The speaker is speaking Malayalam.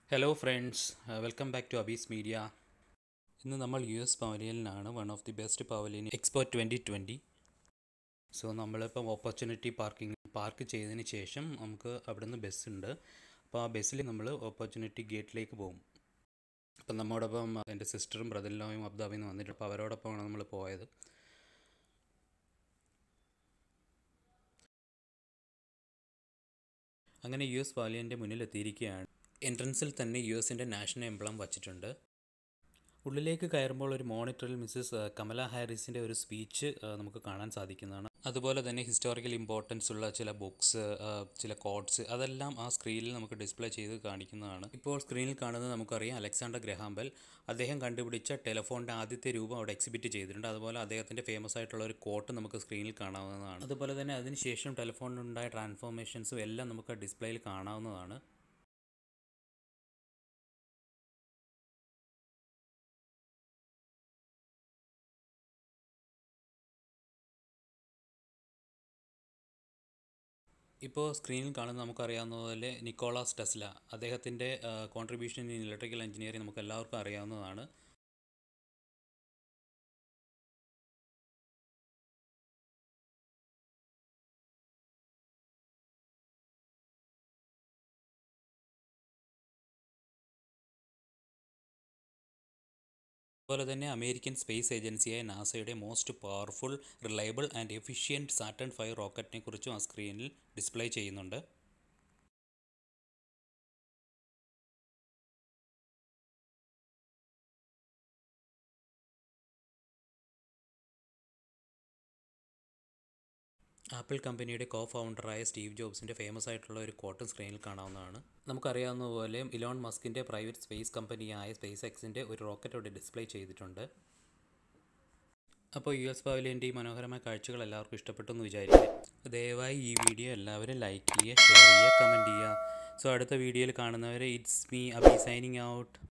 Hello friends, welcome back to Abhis Media. ഇന്ന് നമ്മൾ US പവലിയനിലാണ്, one of the best pavilion expo 2020. So നമ്മളിപ്പം ഓപ്പർച്യൂണിറ്റി പാർക്ക് ചെയ്തതിന് ശേഷം നമുക്ക് അവിടുന്ന് ബസ്സുണ്ട്. അപ്പോൾ ആ ബസ്സിൽ നമ്മൾ ഓപ്പർച്യൂണിറ്റി ഗേറ്റിലേക്ക് പോകും. അപ്പം നമ്മോടൊപ്പം എൻ്റെ സിസ്റ്ററും ബ്രദറിലോയും അബ്ദാബിന്ന് വന്നിട്ട്, അപ്പോൾ അവരോടൊപ്പമാണ് നമ്മൾ പോയത്. അങ്ങനെ US പവലിയൻ്റെ മുന്നിലെത്തിയിരിക്കുകയാണ്. എൻട്രൻസിൽ തന്നെ US-ൻ്റെ നാഷണൽ എംബ്ലം വച്ചിട്ടുണ്ട്. ഉള്ളിലേക്ക് കയറുമ്പോൾ ഒരു മോണിറ്ററിൽ മിസ്സസ് കമല ഹാരിസിൻ്റെ ഒരു സ്പീച്ച് നമുക്ക് കാണാൻ സാധിക്കുന്നതാണ്. അതുപോലെ തന്നെ ഹിസ്റ്റോറിക്കൽ ഇമ്പോർട്ടൻസ് ഉള്ള ചില ബുക്സ്, ചില കോഡ്സ്, അതെല്ലാം ആ സ്ക്രീനിൽ നമുക്ക് ഡിസ്പ്ലേ ചെയ്ത് കാണിക്കുന്നതാണ്. ഇപ്പോൾ സ്ക്രീനിൽ കാണുന്നത് നമുക്കറിയാം അലക്സാണ്ടർ ഗ്രഹാം ബെൽ. അദ്ദേഹം കണ്ടുപിടിച്ച ടെലിഫോണിൻ്റെ ആദ്യത്തെ രൂപം അവിടെ എക്സിബിറ്റ് ചെയ്തിട്ടുണ്ട്. അതുപോലെ അദ്ദേഹത്തിൻ്റെ ഫേമസ് ആയിട്ടുള്ള ഒരു കോട്ട് നമുക്ക് സ്ക്രീനിൽ കാണാവുന്നതാണ്. അതുപോലെ തന്നെ അതിനുശേഷം ടെലിഫോണിനുണ്ടായ ട്രാൻസ്ഫോർമേഷൻസും എല്ലാം നമുക്ക് ഡിസ്പ്ലേയിൽ കാണാവുന്നതാണ്. ഇപ്പോൾ സ്ക്രീനിൽ കാണുന്നത് നമുക്കറിയാവുന്ന പോലെ നിക്കോളാസ് ടെസ്ല, അദ്ദേഹത്തിൻ്റെ കോൺട്രിബ്യൂഷൻ ഇൻ ഇലക്ട്രിക്കൽ എഞ്ചിനീയറിംഗ് നമുക്ക് എല്ലാവർക്കും അറിയാവുന്നതാണ്. അതുപോലെ തന്നെ അമേരിക്കൻ സ്പേസ് ഏജൻസിയായ നാസയുടെ most powerful, reliable and efficient Saturn 5 റോക്കറ്റിനെ കുറിച്ചും ആ സ്ക്രീനിൽ ഡിസ്പ്ലേ ചെയ്യുന്നുണ്ട്. ആപ്പിൾ കമ്പനിയുടെ കോ ഫൗണ്ടറായ സ്റ്റീവ് ജോബ്സിൻ്റെ ഫേമസ് ആയിട്ടുള്ള ഒരു കോട്ടും സ്ക്രീനിൽ കാണാവുന്നതാണ്. നമുക്കറിയാവുന്ന പോലെ ഇലോൺ മസ്കിൻ്റെ പ്രൈവറ്റ് സ്പേസ് കമ്പനിയായ സ്പേസ് എക്സിൻ്റെ ഒരു റോക്കറ്റ് അവിടെ ഡിസ്പ്ലേ ചെയ്തിട്ടുണ്ട്. അപ്പോൾ US പവലിയൻ്റെ ഈ മനോഹരമായ കാഴ്ചകൾ എല്ലാവർക്കും ഇഷ്ടപ്പെട്ടു എന്ന് വിചാരിക്കും. ദയവായി ഈ വീഡിയോ എല്ലാവരും ലൈക്ക് ചെയ്യുക, ഷെയർ ചെയ്യുക, കമൻറ്റ് ചെയ്യുക. സോ അടുത്ത വീഡിയോയിൽ കാണുന്നവരെ it's me Abi signing out.